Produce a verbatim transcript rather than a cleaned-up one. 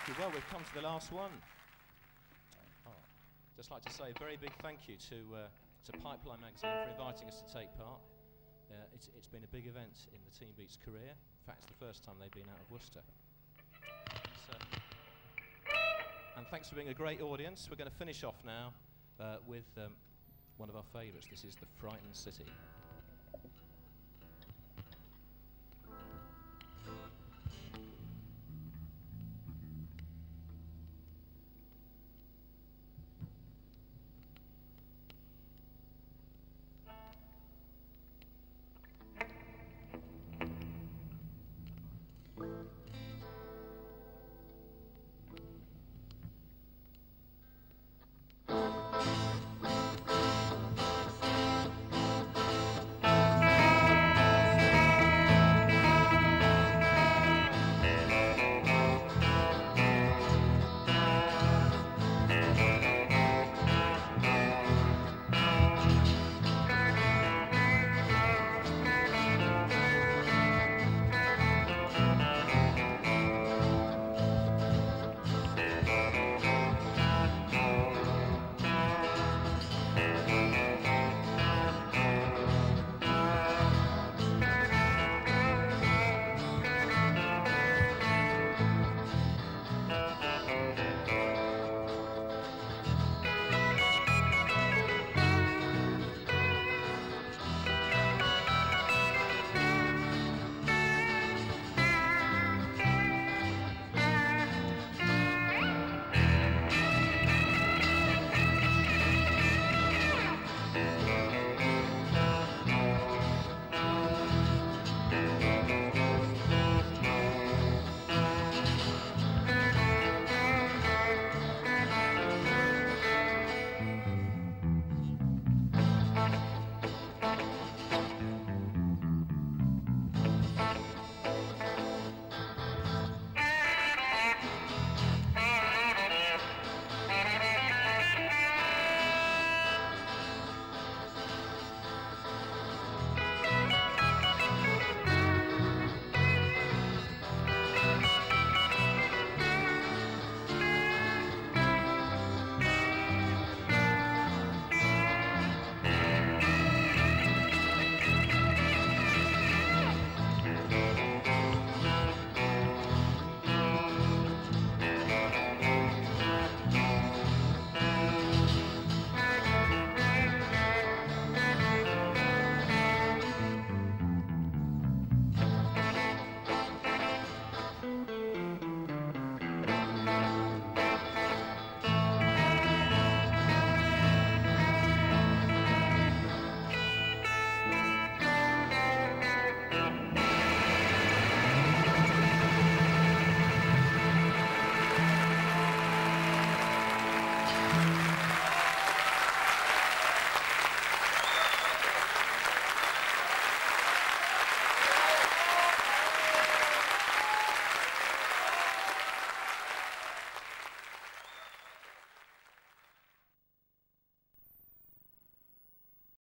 Thank you. Well, we've come to the last one. Oh, just like to say a very big thank you to, uh, to Pipeline Magazine for inviting us to take part. Uh, it's, it's been a big event in the Temebeats career. In fact, it's the first time they've been out of Worcester. So, and thanks for being a great audience. We're going to finish off now uh, with um, one of our favourites. This is The Frightened City.